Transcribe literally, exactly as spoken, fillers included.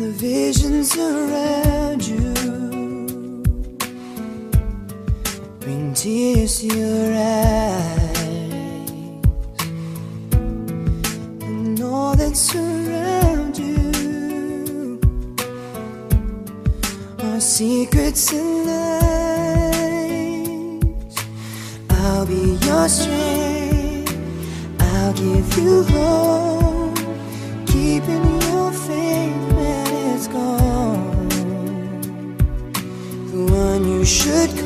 the visions around you bring tears to your eyes, and all that's around you are secrets and lies. I'll be your strength, I'll give you hope, keeping your faith when it's gone. The one you should call